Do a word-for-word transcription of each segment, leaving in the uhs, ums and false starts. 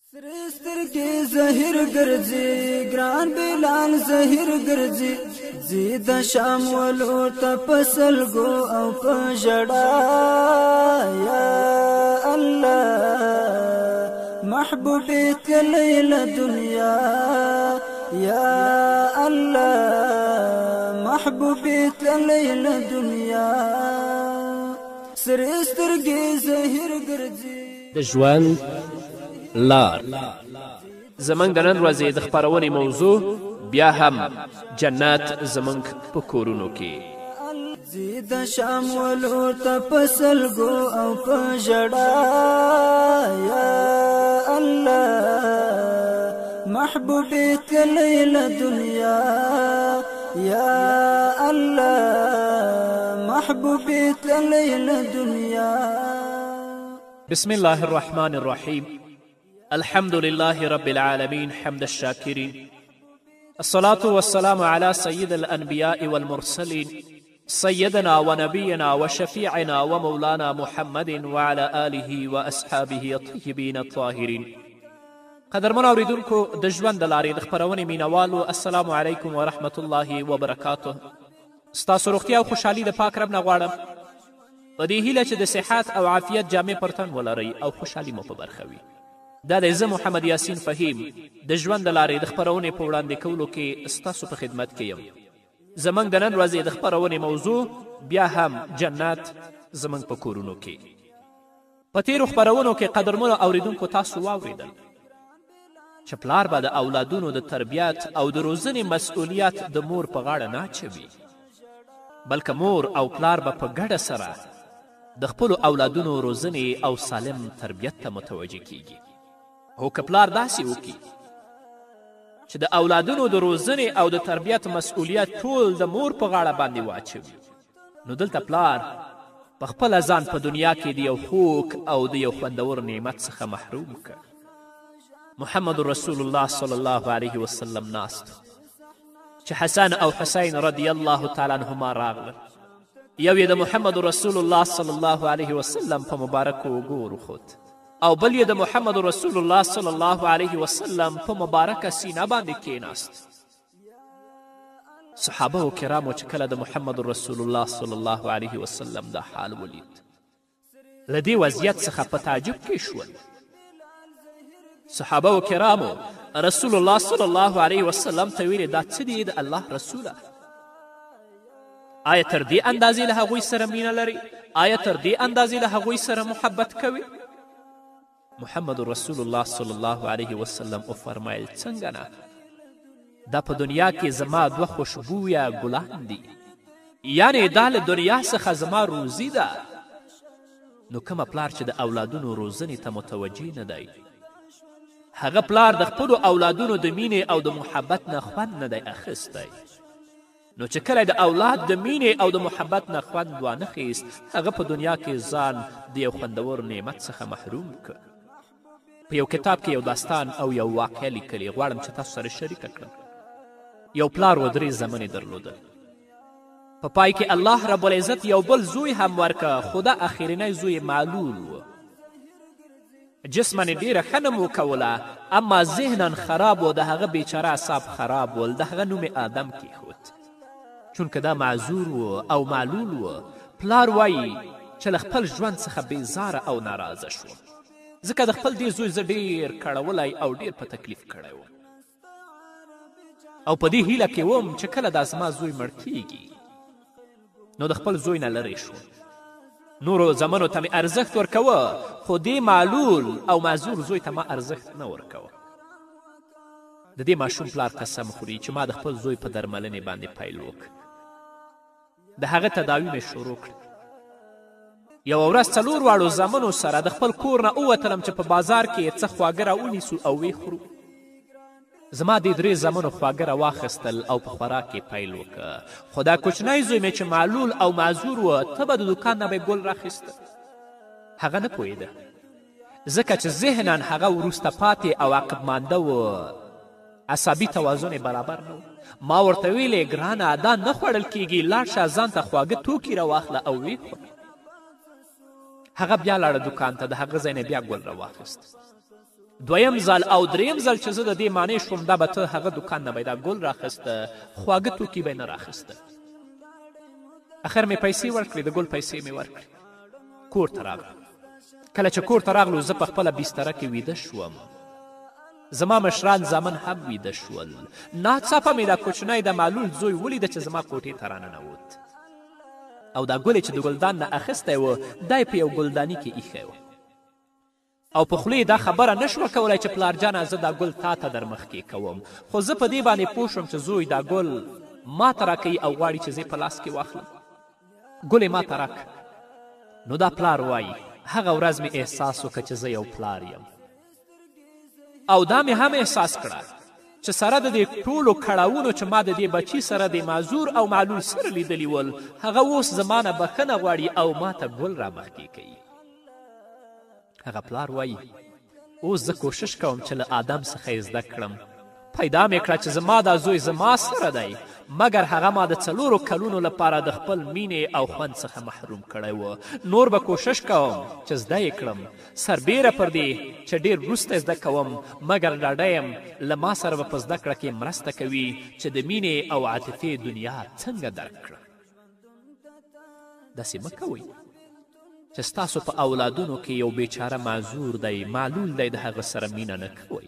سرې سترګې زهر ګرځي ګران بلال زهر ګرځي زی د شام ولو ته پسلګو او په ژړا یا الله محبوبي تلل دنیا یا الله محبوبي تلل دنیا سرې سترګې زهر ګرځي د ژوند لار زمنګ د نن ورځې د خپرونې موضوع بیا هم جنت زمنګ په کورونو کې زی د شام ولو ته پسلګو او په ژړا یا الله محبوبي تلل دنیا یا الله محبوبي تلل دنیا بسم الله الرحمن الرحيم الحمد لله رب العالمين حمد الشاكرين الصلاة والسلام على سيد الأنبياء والمرسلين سيدنا ونبينا وشفيعنا ومولانا محمد وعلى آله وأصحابه الطيبين الطاهرين قدرمن اوریدونکو د ژوند د لارې د خپرونې مینوالو السلام علیکم ورحمة الله وبرکاته ستاسو روغتیا او خوشحالي د پاک رب نه غواړم په دې هیله چې د صحت او عافیت جامې پر تن ولرئ او خوشحالي مو په برخه وي دا دی زه محمد یاسین فهیم د ژوند د لارې د خپرونې په وړاندې کولو کې ستاسو په خدمت کې یم زموږ د نن ورځې د خپرونې موضوع بیا هم جنت زموږ په کورونو کې په تیرو خپرونو کې قدرمنو اوریدونکو تاسو واورېدل چې پلار به د اولادونو د تربیت او د روزنې مسئولیت د مور په غاړه نه اچوي بلکې مور او پلار به په ګډه سره د خپلو اولادونو روزنې او سالم تربیت ته متوجه کیږي هو که پلار داسې وکړي چې د اولادونو د روزنې او د تربیت مسئولیت ټول د مور په غاړه باندې واچوي نو دلته پلار په خپله ځان په دنیا کې د یو خوږ او د یو خوندور نعمت څخه محروم که محمد رسول الله صلی الله علیه وسلم ناست چې حسن او حسین رضی الله تعالی عنهما راغله یو یې د محمد رسول الله صلی الله علیه وسلم په مبارکو اوږو وروخوت او بل یې د محمد رسول الله صلی الله علیه وسلم په مبارکه سینه باندې کیناست صحابه و کرامو چې کله د محمد رسول الله صلی الله علیه وسلم دا حال ولید له دې وضعیت څخه په تعجب کې شول صحابه و کرامو رسول الله صلی الله علیه وسلم ته ویلې دا څه دی د الله رسوله آیا تر دې اندازې له هغوی سره مینه لري آیا تر دې اندازې له هغوی سره محبت کوي محمد رسول الله صلی الله علیه وسلم وفرمایل څنګه نه دا په دنیا کې زما دوه خوشبویه ګلان دي یعنې دا له دنیا څخه زما روزي ده نو کومه پلار چې د اولادونو روزنې ته متوجه نه دی هغه پلار د خپلو اولادونو د مینې او د محبت نه خوند نه دی اخیستی نو چې کله د اولاد د مینې او د محبت نه خوند وانخیست هغه په دنیا کې ځان د یو خوندور نعمت څخه محروم که په یو کتاب کې یو داستان او یو واقعه لیکلې غواړم چې تاسو سره شریکه کړم یو پلار و درې زمنې درلودل په پای کې الله رب العزت یو بل زوی هم ورکه خو دا اخرنی زوی معلول و جسما ډیره ښه نه مو کوله اما ذهنا خراب و د هغه بیچاره اعصاب خراب ول د هغه نوم آدم کیښود چونکه دا معذور و او معلول و پلار وایي چې له خپل ژوند څخه بیزاره او ناراضه شو ځکه د خپل دې زوی زه ډیر کړولی او ډیر په تکلیف کړی وم او په دې هیله کې وم چې کله دا زما زوی مړ کیږي نو د خپل زوی نه لرې شو نورو زمنو ته مې ارزښت ورکوه خو دې معلول او معذور زوی ته ما ارزښت نه ورکوه د دې ماشوم پلار قسم خوري چې ما د خپل زوی په درملنې باندې پیل وکړ د هغه تداوي مې شروع کړ یوه ورځ څلور واړو زامنو سره د خپل کور نه ووتلم چې په بازار کې څه خواږه راونیسو او ویې خورو زما دې درې زامنو خواږه راواخیستل او په خوراک کې پیل وکړه خو دا کوچنی زوی مې چې معلول او معذور و ته به د دوکان نه به ګل راخیسته هغه نه پوهېده ځکه چې ذهنا هغه وروسته پاتې او عقبمانده و عصبي توازن برابر نه ما ورته ویلې ګرانه دا نه خوړل کیږي لاړ شه ځان ته خواږه توکي راواخله او ویې خوره هغه بیا لاړه دوکان ته د هغه ځای نه بیا ګل راواخیست دویم ځل او دریم ځل چې زه د دې معنی شوم دا به ته هغه دوکان نه به دا ګل راخیسته خواږه توکي به یې نه راخیسته. اخر مې پیسې ورکړې د ګل پیسې مې ورکړې کور ته راغلم. کله چې کور ته راغلو زه په خپله بستره کې ویده شوم. زما مشران زامن هم ویده شول. ناڅاپه مې دا کوچنی د معلول زوی ولیده چې زما کوټې ته راننوت او دا ګل چې د ګلدان نه اخیستی و دا یې په یو ګلداني کې ایښی و او په خولې دا خبره نه شوه کولی چې پلارجانه زه دا ګل تا ته در مخکې کوم. خو زه په دې باندې پوه شوم چې زوی دا ګل ما ته راکوي او غواړي چې زه په لاس کې واخلم. ګل یې ما ته راکړه. نو دا پلار وایي هغه ورځ مې احساس وکړه چې زه یو پلار یم او دا مې هم احساس کړه چې سره د دې ټولو کړاوونو چې ما د دې بچي سره د معذور او معلول سره لیدلي ول هغه اوس زما نه بښنه غواړي او ما ته ګل را مخکې کوي. هغه پلار وایي اوس زه کوشش کوم چې له آدم څخه یې زده کړم. پیدا مې کړه چې زما دا زوی زما سره دی مګر هغه ما د څلورو کلونو لپاره د خپل مینې او خوند څخه محروم کړی و. نور به کوشش کوم چې زده یې کړم سربیره پر دې چې ډېر وروسته زده کوم مګر ډاډه یم له ما سره به په زده کړه کې مرسته کوي چې د مینې او عاطفې دنیا څنګه درک کړم. داسې مه کوئ چې ستاسو په اولادونو کې یو بیچاره معذور دی معلول دی د هغه سره مینه نه کوئ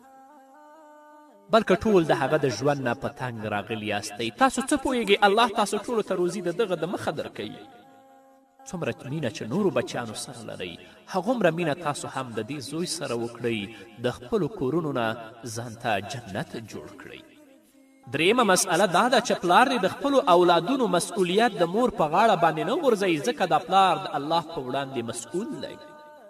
بلکې ټول د هغه د ژوند نه په تنګ راغلي یاستئ. تاسو څه پوهیږئ الله تاسو ټولو ته روزي د دغه د مخه درکوي. څومره مینه چې نورو بچیانو سره لرئ هغومره مینه تاسو هم د دې زوی سره وکړئ د خپلو کورونو نه ځان ته جنت جوړ کړئ. دریمه مسئله دا ده چې پلار دې د خپلو اولادونو مسئولیت د مور په غاړه باندې نه غورځوي ځکه دا پلار د الله په وړاندې مسئول دی.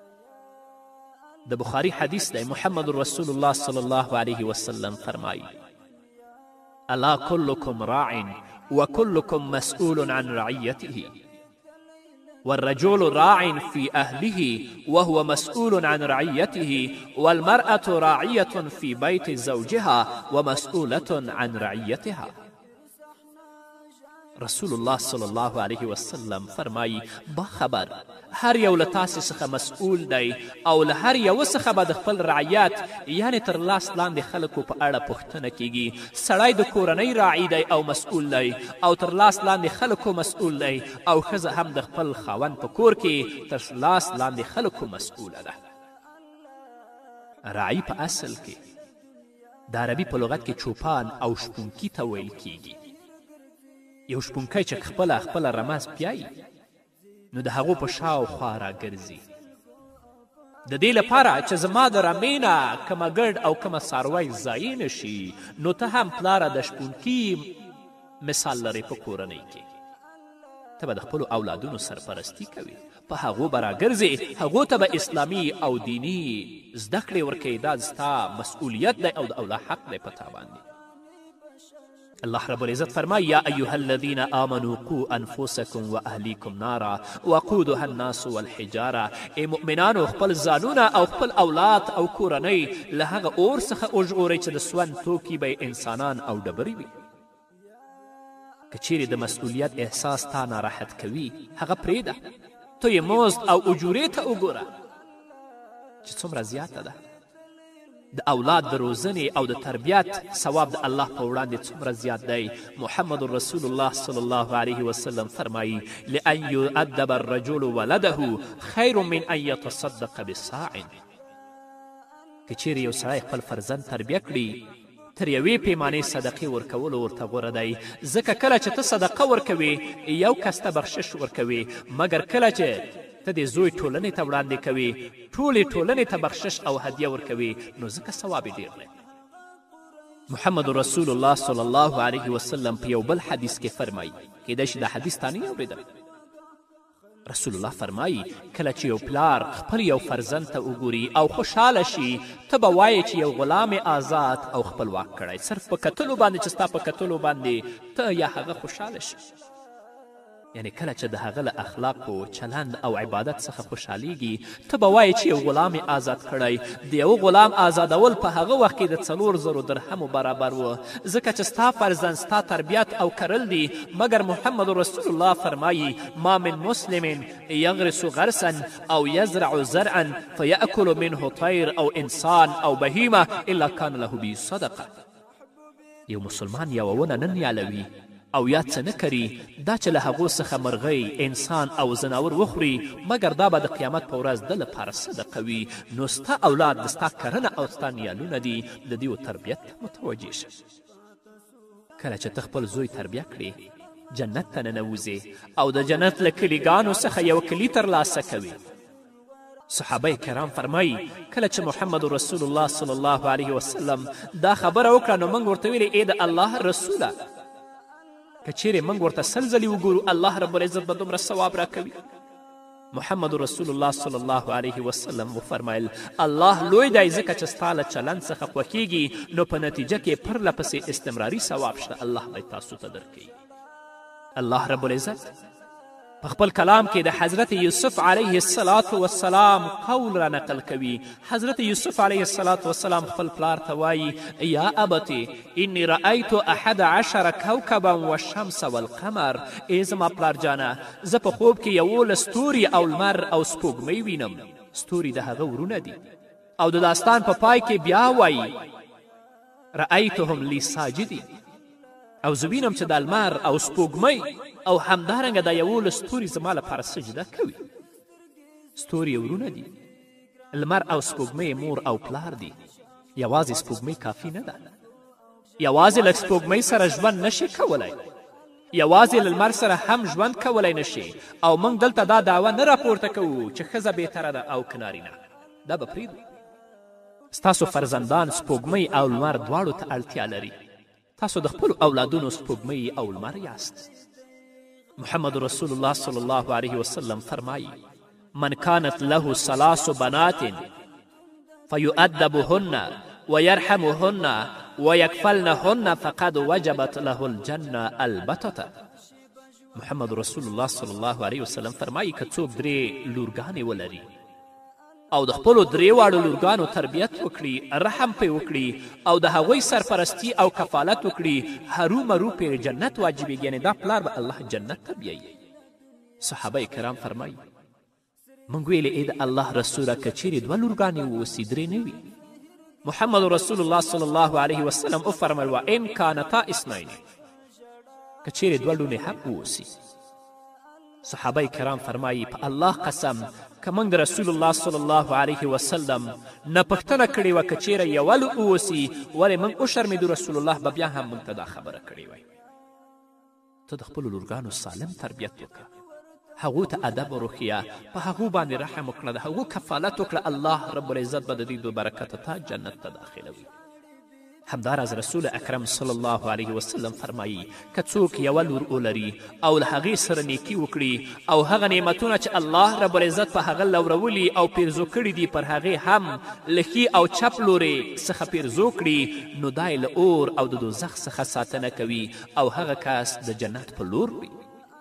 د بخاري حدیث دی محمد رسول الله صلی الله علیه وسلم فرمایی الا كلكم راع وكلكم مسئول عن رعیته والرجل راع في أهله وهو مسؤول عن رعيته والمرأة راعية في بيت زوجها ومسؤولة عن رعيتها. رسول الله صلی الله علیه وسلم فرمایی باخبر هر یو له تاسې څخه مسئول دی او له هر یوه څخه به د خپل رعیت یعنې تر لاس لاندې خلکو په اړه پوښتنه کیږي. سړی د کورنۍ راعي دی او مسئول دی او تر لاس لاندې خلکو مسئول دی او ښځه هم د خپل خاوند په کور کې تر لاس لاندې خلکو مسئوله ده. راعي په اصل کې د عربي په لغت کې چوپان او شپونکي ته ویل کیږي. یو شپونکی چې خپله خپله رمز پیایي نو د هغو په شاوخوا راګرځي د دې لپاره چې زما د رمې نه کومه ګډ او کومه څاروی ضایع نشي. نو ته هم پلاره د شپونکي مثال لرې په کورنۍ کې. ته به د خپلو اولادونو سرپرستی کوي په هغو به راګرځې هغو ته به اسلامي او دیني زده کړې ورکوي. دا ستا مسئولیت دی او د الله حق دی په تا باندې. الله رب العزت فرمای یا ایها الذین آمنوا قوا انفسکم و اهلیکم نارا وقودها الناس والحجاره. ای مؤمنانو خپل ځانونه او خپل اولاد او کورنۍ له هغه اور څخه وژغورئ چې د سون توکي به انسانان او ډبرې وي. که چیرې د مسئولیت احساس تا ناراحت کوي هغه پرېږده. تو یې مزد او اجورې ته وګوره چې څومره زیاته ده. د اولاد د روزنې او د تربیت ثواب د الله په وړاندې څومره زیات دی. محمد رسول الله صلی الله علیه وسلم فرمایی لأن یؤدب الرجل ولده خیر من ان یتصدق بصاع. که چیرې یو سړی خپل فرزند تربیه کړي تر یوې پیمانې صدقې ورکولو ورته غوره دی. ځکه کله چې ته صدقه ورکوې یو کس ته بخشش ورکوې مګر کله چې ته د زوی ټولنې ته وړاندې کوي ټولې ټولنې ته بخشش او هدیه ورکوي نو ځکه ثواب یې ډېر دی. محمد رسول الله صلی الله علیه وسلم په یو بل حدیث کې فرمایي کیدای شي دا حدیث تا نه یې اورېدلی. رسول الله فرمایي کله چې یو پلار خپل یو فرزند ته وګوري او خوشحاله شي ته به وایې چې یو غلام آزاد او خپلواک کړی صرف په کتلو باندې چې ستا په کتلو باندې ته یا هغه خوشحاله شي. یعنې کله چې د هغه له اخلاقو چلند او عبادت څخه خوشحالیږي ته به وایې چې یو غلام یې آزاد کړی د یو غلام آزادول په هغه وخت کې د څلور زرو درهمو برابر و ځکه چې ستا فرزند ستا تربیت او کرل دي مګر محمد رسول الله فرمایي ما من مسلم یغرس غرسا او یزرع زرعا فیأکل منه طیر او انسان او بهیمه الا کان له به صدقه یو مسلمان یوه ونه نه نیالوي او یا څه نه کري دا چې له هغو څخه مرغۍ انسان او زناور وخوري مګر دا به د قیامت په ورځ د لپاره صدقه وي نو ستا اولاد د ستا کرنه او ستا نیالونه دي د دې تربیت ته متوجه شه کله چې ته خپل زوی تربیه کړې جنت ته ننوځې او د جنت له کلیګانو څخه یو کلي ترلاسه کوي صحابه کرام فرمایي کله چې محمد رسول الله صلی الله علیه وسلم دا خبره وکړه نو موږ ورته ویلې ای د الله رسوله که چیرې موږ ورته سل ځلې وګورو الله رب العزت به دومره ثواب راکوي محمد رسول الله صلی الله علیه وسلم وفرمیل الله لوی دی ځکه چې ستا له چلند څخه خوښیږي نو په نتیجه کې پرله پسې استمراري ثواب شته الله به تاسو ته درکوي الله رب العزت په خپل کلام کې د حضرت یوسف علیه الصلاة والسلام قول را نقل کوي حضرت یوسف علیه الصلاة والسلام خپل پلار ته وایي یا ابتې انی رأیت احد عشر کوکبا والشمس والقمر ای زما پلار جانه زه په خوب کې یولس ستوري او لمر او سپوږمۍ وینم ستوري د هغه ورونه دي او د داستان په پای کې بیا وایي رأیتهم لی ساجدین او زه وینم چې د لمر او سپوږمۍ او همدارنګه دا یولس ستوري زما لپاره سجده کوي ستوري ورونه دي لمر او سپوږمۍ مور او پلار دي یوازې سپوږمۍ کافي نه ده یوازې لږ سپوږمۍ سره ژوند نشي کولی یوازې له لمر سره هم ژوند کولی نشي او موږ دلته دا دعوه نه راپورته کوو چې ښځه بهتره ده او که نارینه دا به پرېږدو ستاسو فرزندان سپوږمۍ او لمر دواړو ته اړتیا لري تاسو د خپلو اولادونو سپوږمۍ او لمر یاست محمد رسول الله صلی الله علیه وسلم فرمایی من كانت له ثلاث بنات فيؤدبهن ويرحمهن ويكفلنهن فقد وجبت له الجنه البتة محمد رسول الله صلی الله علیه وسلم فرمایی که څوک درې لورګانې ولري او د خپلو درې واړو لورګانو تربیت وکړي رحم پرې وکړي او د هغوی سرپرستی او کفالت وکړي هرومرو پرې جنت واجبیږي یعنې دا پلار به الله جنت ته بیایي صحابه کرام فرمایي موږ ویلې ای د الله رسوله که چیرې دوه لورګانې ووسي درې نه وي محمد رسول الله صلی الله علیه وسلم وفرمیل وان کانتا اثنین که چیرې دوه لوڼې هم ووسي صحابه کرام فرمایي په الله قسم که موږ د رسول الله صلی الله علیه وسلم نه پوښتنه کړې وه که چیرې یوه لور اوسي ولې موږ وشرمېدو رسول الله به بیا هم موږ ته دا خبره کړې وای ته د خپلو لورګانو سالم تربیت وکړه هغو ته ادب وروښیه په هغو باندې رحم وکړه د هغو کفالت وکړه الله رب العزت به د دې دو برکته تا جنت ته داخلوي همداراز رسول اکرم صلی الله علیه وسلم فرمایی که څوک یوه لور ولري او له هغې سره نیکي وکړي او هغه نعمتونه چې الله رب العزت په هغه لورولي او پیرزو کړي دي پر هغې هم له ښي او چپ لورې څخه پیرزو کړي نو دا یې له اور او د دوزخ څخه ساتنه کوي او هغه کس د جنت په لور وي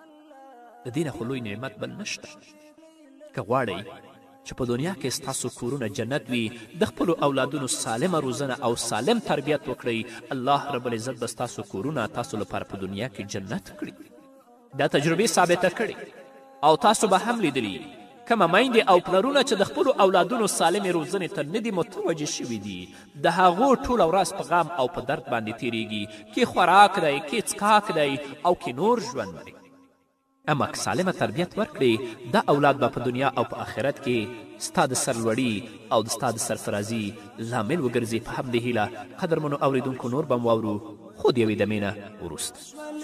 د دې نه خو لوی نعمت بل نشته که غواړئ چې په دنیا کې ستاسو کورونه جنت وي د خپلو اولادونو سالمه روزنه او سالم تربیت وکړئ الله رب العزت به ستاسو کورونه تاسو لپاره په دنیا کې جنت کړي دا تجربې ثابته کړي او تاسو به هم لیدلي کومه میندې او پلرونه چې د خپلو اولادونو سالمې روزنې ته نه دي متوجه شوي دي د هغو ټوله ورځ په غم او په درد باندې تیریږي کې خوراک دی کې څښاک دی او کې نور ژوند دی اما که سالمه تربیت ورکړې دا اولاد به په دنیا او په آخرت کې ستا د سرلوړي او د ستا د سرفرازي لامل وګرځي په همدې هیله قدرمنو اوریدونکو نور به م واورو خو د یوې دمې نه وروسته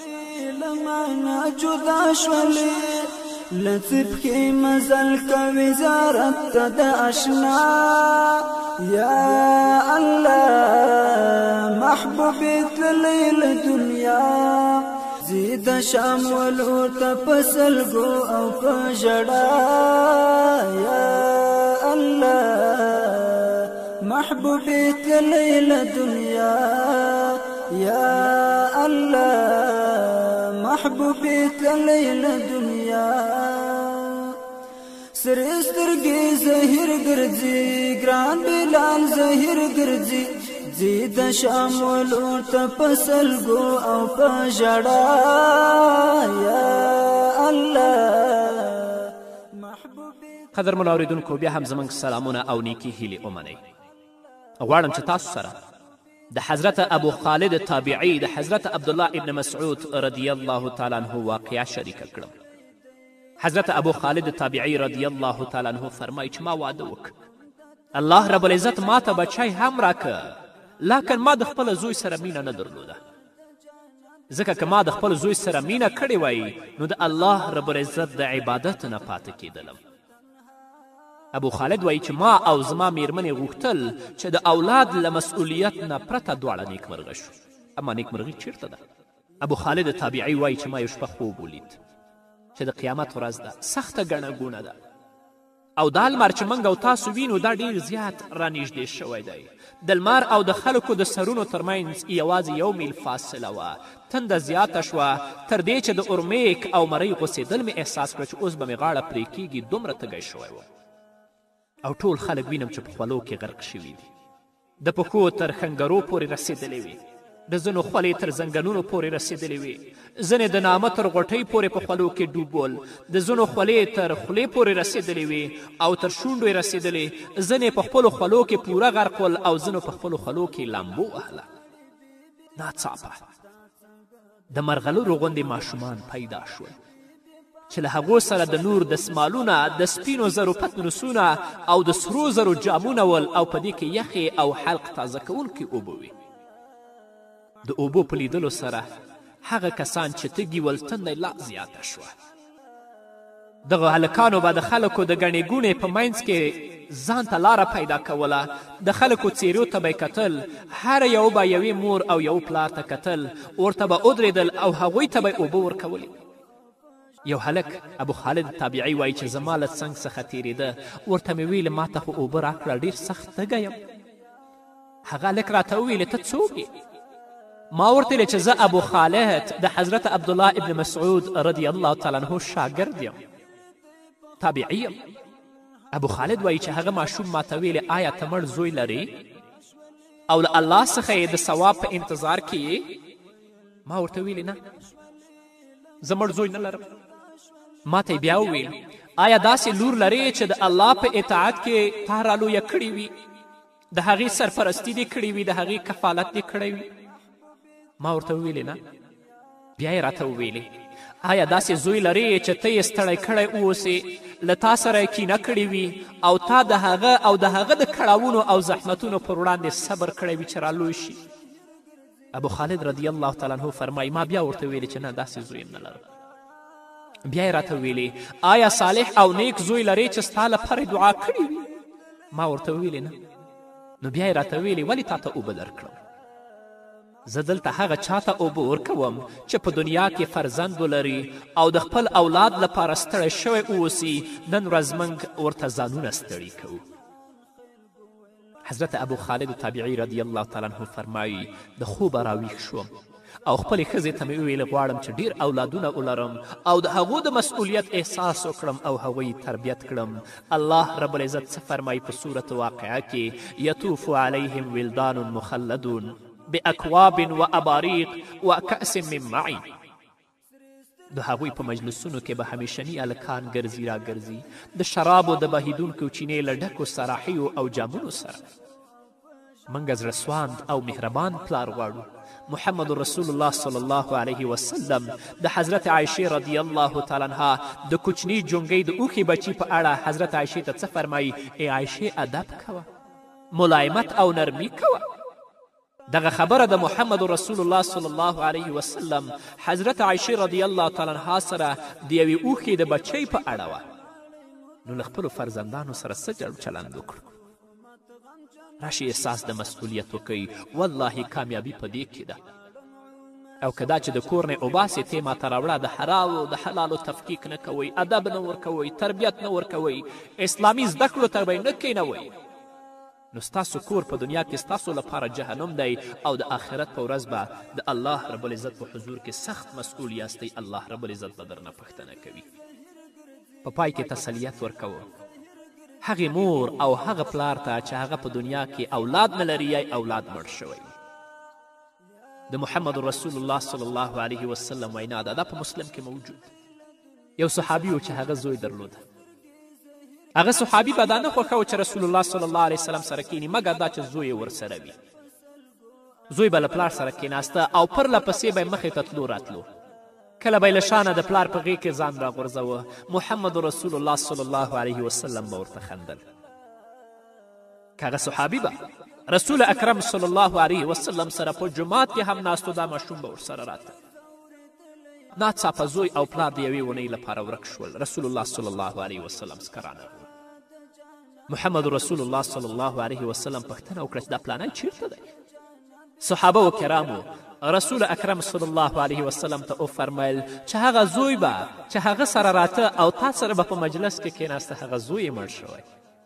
لطف کی مزل کوي زارت ته د اشنا یا الله محبوبي تللی له دنیا زید شام ولو ته پسلګو او په ژړا یا الله محبوبي تللی له دنیا یا الله محبوبي تللی له دنیا سرې سترګې زهیر ګرځي ګران بلال زهیر ګرځي ځي د شام ولور ته په سلګو او په ژړا یا الله قدرمنو اورېدونکو بیا هم زموږ سلامونه او نیکي هیلې ومنئ غواړم چې تاسو سره د حضرت ابو خالد تابعي د حضرت عبدالله ابن مسعود رضی الله تعالی عنه واقعه شریکه کړم حضرت ابو خالد تابعي رضی الله تعالی عنه فرمایي چې ما واده وکړ الله رب العزت ما ته بچی هم راکه لکن ما د خپل زوی سره مینه نه درلوده ځکه که ما د خپل زوی سره مینه کړې وای نو د الله رب العزت د عبادت نه پاتې کېدلم ابو خالد وایي چې ما او زما میرمنې غوښتل چې د اولاد له مسؤلیت نه پرته دواړه نیکمرغه شو اما نیکمرغي چیرته ده ابو خالد تابعي وایي چې ما یو شپه خوب ولید چې د قیامت ورځ ده سخته ګڼه ګونه ده او دا لمر چې موږ او تاسو وینو دا ډیر زیات رانږدې شوی دی د لمر او د خلکو د سرونو ترمنځ یوازې یو میل فاصله وه تنده زیاته شوه تر دې چې د اورمیک او مرۍ غوڅېدل مې احساس کړه چې اوس به مې غاړه پرې کیږي دومره تږی شوی وم او ټول خلک وینم چې په خولو کې غرق شوي دي د پښو تر خنګرو پورې رسېدلې وي د ځینو خولې تر زنګنونو پورې رسېدلې وي ځینې د نامه تر غوټۍ پورې په خولو کې ډوب ول د ځینو خولې تر خولې پورې رسېدلې وي او تر شونډو یې رسېدلې ځینې په خپلو خولو کې پوره غرق ول او ځینو په خپلو خولو کې لامبو وهله ناڅاپه د مرغلرو غوندې ماشومان پیدا شول چې له هغو سره د نور دسمالونه د سپینو زرو پتنوسونه او د سرو زرو جامونه ول او په دې کې یخې او حلق تازه کوونکې اوبه وي د اوبو په لیدلو سره هغه کسان چې تږي ول تنده لا زیاته شوه دغه هلکانو به د خلکو د ګڼې ګوڼې په منځ کې ځان ته لاره پیدا کوله د خلکو څیرو ته به یې کتل هر یو به یوې مور او یو پلار ته کتل ورته به ودرېدل او هغوی ته به یې اوبه ورکولې یو هلک ابو خالد تابعي وایي چې زما له څنګ څخه تېرېده ورته مې ویلې ما ته خو اوبه راکړه ډېر سخت تږی یم هغه هلک راته وویلې ته څوک یې ما ورته ویلې چې زه ابو خالد د حضرت عبدالله ابن مسعود رضی الله تعالی عنه شاګرد یم تابعي یم ابو خالد وایي چې هغه ماشوم ماته ویلې آیا ته مړ زوی لرې او له الله څخه یې د ثواب په انتظار کې یې ما ورته ویلې نه زه مړ زوی نه لرم ما ته بیا وویل آیا داسې لور لرې چې د الله په اطاعت کې تا رالویه کړې وي د هغې سرپرستي دې کړې وي د هغې کفالت دې کړی وي ما ورته وویلې نه بیا یې راته وویلې آیا داسې زوی لرې چې ته یې ستړی کړی اوسې له تا سره یې کینه کړې وي او تا د هغه او د هغه د کړاوونو او زحمتونو پر وړاندې صبر کړی وي چې رالوی شي ابو خالد رضی الله تعالی عنه فرمایي ما بیا ورته ویلې چې نه داسې زوی نه لرم بیا یې راته ویلې آیا صالح او نیک زوی لرې چې ستا لپاره دعا کړې وي ما ورته ویلې نه نو بیا یې راته ویلې ولې تا ته اوبه درکړم زه دلته هغه چاته اوبه ورکوم چې په دنیا کې فرزند ولري او د خپل اولاد لپاره ستړی شوی اوسي نن ورځ موږ ورته ځانونه ستړي کوو حضرت ابو خالد تابعي رضی الله تعالی عنه فرمایي د خوبه راویښ شوم او خپلې ښځې ته مې وویل غواړم چې ډېر اولادونه ولرم او د هغو د مسؤلیت احساس وکړم او هغوی تربیت کړم الله رب العزت څه فرمایي په صورت واقعه کې یطوف علیهم ولدان مخلدون باکواب و اباریق و کأس من معین د هغوی په مجلسونو کې به همیشني هلکان ګرځي را ګرځي د شرابو د بهیدونکو چینې له ډکو سراحیو او جامونو سره موږ زړه سواند او مهربان پلار غواړو محمد رسول الله صلی الله علیه وسلم د حضرت عایشې رضی الله تعالی عنها د کوچني جونګۍ د اوښې بچي په اړه حضرت عایشې ته څه فرمایي ای عایشې ادب کوه ملایمت او نرمي کوه دغه خبره د محمد رسول الله صلی الله علیه وسلم حضرت عایشې رضی الله تعالی عنها سره د یوې اوښې د بچۍ په اړه وه نو له خپلو فرزندانو سره څه جړ چلند وکړو راشي احساس د مسئولیت وکوئ والله کامیابي په دې کې ده او که دا چې د کور نه اوباسې تې ماته راوړه د حرامو د حلالو تفکیک نه کوئ ادب نه ورکوئ تربیت نه ورکوئ اسلامي زده کړو ته به یې نه کښېنوئ نو ستاسو کور په دنیا کې ستاسو لپاره جهنم دی او د آخرت په ورځ به د الله رب العزت په حضور کې سخت مسئول یاستئ. الله رب العزت به درنه پوښتنه کوي. په پای کې تسلیت ورکوم هغې مور او هغه پلار ته چې هغه په دنیا کې اولاد نه لري یا اولاد مړ شوی. د محمد رسول الله صلی الله علیه وسلم وینا ده، دا په مسلم کې موجود. یو صحابي و چې هغه زوی درلوده. هغه صحابي به دا نه خوښوه چې رسول الله صلی الله علیه وسلم سره کینی مګر دا چې زوی یې ورسره وي. زوی به له پلار سره کیناسته او پرله پسې به یې مخې ته تلو راتلو. کله به یې له شانه د پلار په غېږ کې ځان راغورځوه. محمد رسول الله صلی الله علیه وسلم به ورته خندل. که هغه صحابي به رسول اکرم صلی الله علیه وسلم سره په جماعت کې هم ناستو، دا ماشوم به ورسره راته. ناڅاپه زوی او پلار د یوې اونۍ لپاره ورک شول. رسول الله صلی الله علیه وسلم څخه رانغلل. محمد رسول الله صلی الله علیه وسلم پوښتنه وکړه چې دا پلانی چیرته دی؟ صحابه و کرامو رسول اکرم صلی الله علیه وسلم ته وفرمیل چې هغه زوی به چې هغه سره راته او تا سره به په مجلس کې کېناسته، هغه زوی یې مړ شوی.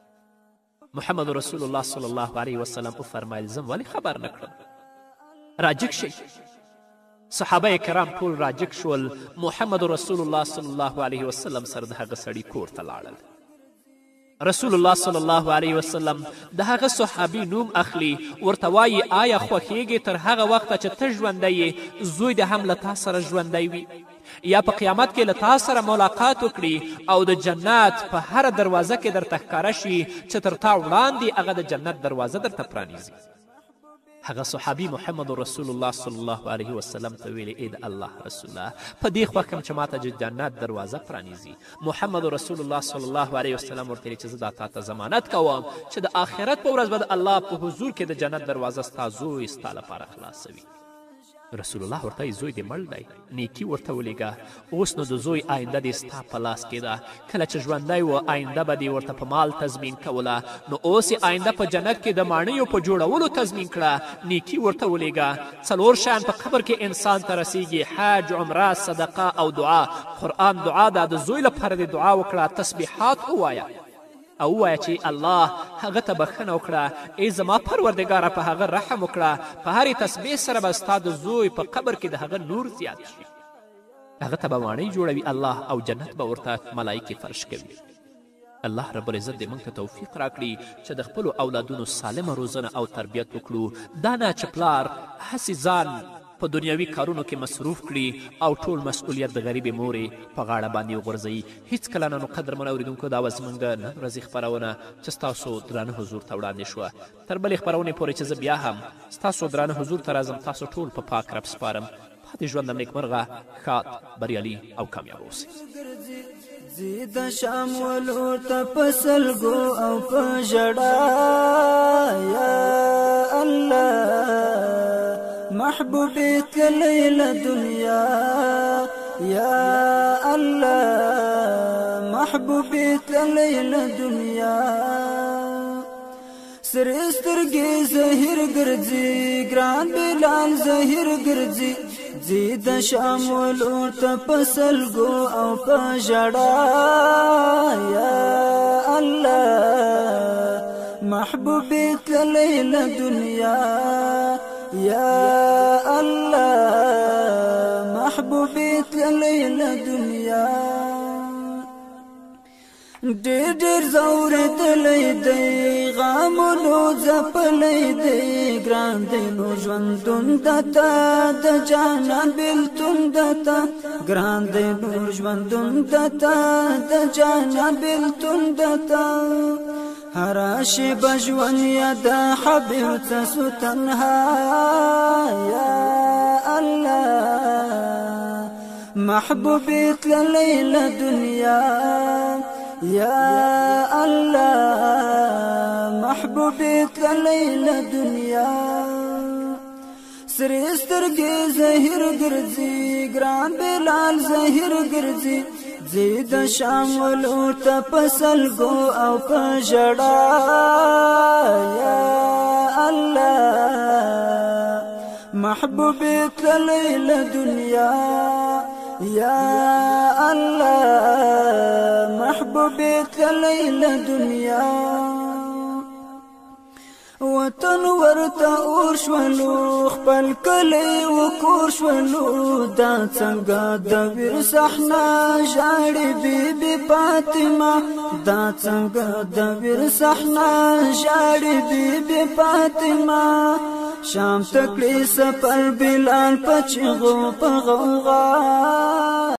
محمد رسول الله صلی الله علیه وسلم وفرمیل زم ولې خبر نه کړم؟ راجګ شئ. صحابه کرام ټول راجګ شول. محمد رسول الله صلی الله علیه وسلم سره د هغه سړي کور ته لاړل. رسول الله صلی الله علیه وسلم د هغه صحابي نوم اخلي، ورته وایي آیا خوښیږي تر هغه وخته چې ته ژوندی یې زوی د هم له تا سره ژوندی وي، یا په قیامت کې له تا سره ملاقات وکړي او د جنت په هره دروازه کې درته ښکاره شي چې تر تا وړاندې هغه د جنت دروازه درته پرانیزي. هغه صحابي محمد رسول الله صلی الله علیه وسلم ته ویلې ای د الله رسوله په دې خوښ یم چې ماته د جنت دروازه پرانیزي. محمد رسول الله صلی الله علیه وسلم ورته ویلې چې زه دا تا ته ضمانت کوم چې د آخرت په ورځ به د الله په حضور کې د جنت دروازه ستا زوی ستا لپاره خلاصوي. رسول الله ورته زوی دې مړ دی، نیکي ورته ولیږه. اوس نو د زوی آینده دې ستا په لاس کې ده. کله چې ژوندی و آینده به دې ورته په مال تضمین کوله، نو اوس یې آینده په جنت کې د ماڼیو په جوړولو تضمین کړه. نیکي ورته ولیږه. څلور شیان په قبر کې انسان ته رسیږي: حج، عمره، صدقه او دعا. قرآن دعا ده، د زوی لپاره دې دعا وکړه. تسبیحات ووایه او ووایه چې الله هغه ته بښنه وکړه. ای زما پروردګاره په هغه رحم وکړه. په هرې تسبیح سره به ستا د زوی په قبر کې د هغه نور زیات شي. هغه ته به ماڼۍ جوړوي الله او جنت به ورته ملایکې فرش کوي. الله رب العزت دې موږ ته توفیق راکړي چې د خپلو اولادونو سالمه روزنه او تربیت وکړو. دا نه چې پلار هسې ځان په دنیوي کارونو کې مصروف کړي او ټول مسؤلیت د غریبې مورې په غاړه باندې وغورځوي. هیڅکله نه. نو قدرمنو اورېدونکو دا وه زموږ د نن ورځې خپرونه چې ستاسو درانه حضور ته وړاندې شوه. تر بلې خپرونې پورې چې زه بیا هم ستاسو درانه حضور ته راځم، تاسو ټول په پاک رب سپارم. پاتې ژوند هم نیکمرغه، ښاد، بریالي او کامیاب اوسئ. زی د شام ولور ته په سلګو او په ژړا یا الله محبوبي تللی له دنیا یا الله محبوبي تللی له دنیا. سرې سترګې زهیر ګرځي ګران بلال زهیر ګرځي. زی د شام ولور ته په سلګو او په ژړا یا الله محبوبي تللی له دنیا یا الله محبوبي تللی له دنیا. ډېر ډېر ځورېدلی دی غمونو ځپلی دی ګران دی نو ژوندون دته د جانان بېلتون دته ګران دی نو ژوندون دته د جانان بېلتون دته. هر شیبه ژوند یاده حبیب ته سو تنها یا الله محبوبي تللی له دنیا یا الله محبوبي تللی له دنیا. سرې سترګې زهیر ګرځي ګران بلال زهیر ګرځي. زی د شام ولور ته په سلګو او په ژړا یا الله محبوبي تللی له دنیا یا الله محبوبي تللی له دنیا. وطن ورته اور شولو خپل کلی و کور شولو دا څنګه د ویر صحنه ژاړي بی بی فاطمه دا څنګه د ویر صحنه ژاړي بی بی فاطمه شام تکړی سفر بلال پچغو په غوغا